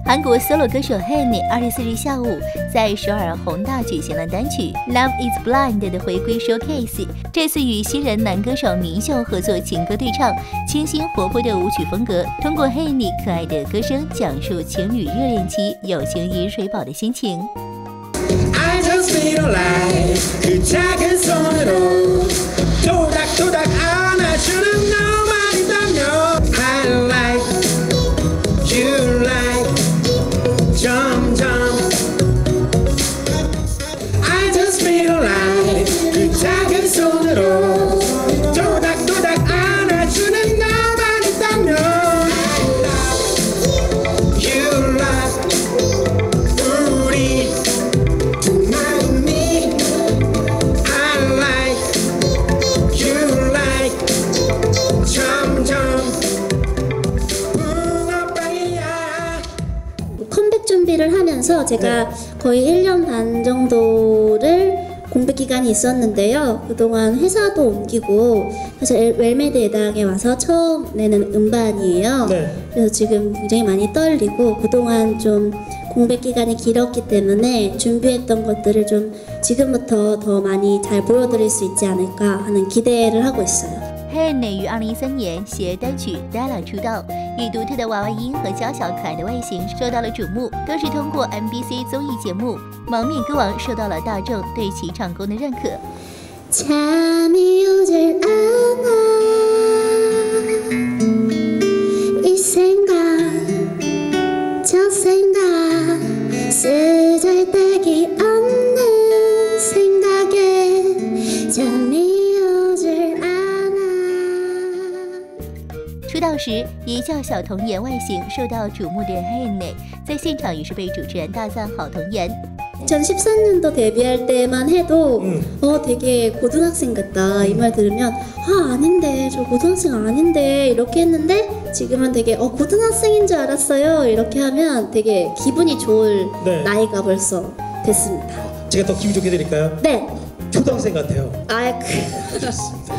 韩国 solo 歌手 Henny 24日下午在首尔宏大举行了单曲《Love Is Blind》的回归 showcase。这次与新人男歌手明秀合作情歌对唱，清新活泼的舞曲风格，通过 Henny 可爱的歌声讲述情侣热恋期友情饮水饱的心情。 I just feel like 그 작은 손으로 토닥토닥 안아주는 너만 있다면 I like you like 점점 I just feel like 그 작은 손으로 토닥토닥 안아주는 너만 있다면 I love you like 우리 컴백 준비를 하면서 제가 거의 1년 반 정도를 공백 기간이 있었는데요. 그동안 회사도 옮기고 사실 웰메드 예당에 와서 처음 내는 음반이에요. 그래서 지금 굉장히 많이 떨리고 그동안 좀 공백 기간이 길었기 때문에 준비했던 것들을 좀 지금부터 더 많이 잘 보여드릴 수 있지 않을까 하는 기대를 하고 있어요. Henny 于2013年携单曲《Della》出道，以独特的娃娃音和娇小可爱的外形受到了瞩目，更是通过 MBC 综艺节目《蒙面歌王》受到了大众对其唱功的认可。 잠이 오질 않아 이 생각 저 생각 쓰잘데기 없는 생각에 잠이 오질 않아。 出道时以较小童颜外形受到瞩目的 Henny， 在现场也是被主持人大赞好童颜。 2013년도 데뷔할 때만 해도 되게 고등학생 같다 이 말 들으면 아닌데 저 고등학생 아닌데 이렇게 했는데 지금은 되게 고등학생인 줄 알았어요 이렇게 하면 되게 기분이 좋을 나이가 벌써 됐습니다. 제가 더 기분 좋게 드릴까요? 네. 초등학생 같아요. 좋습니다.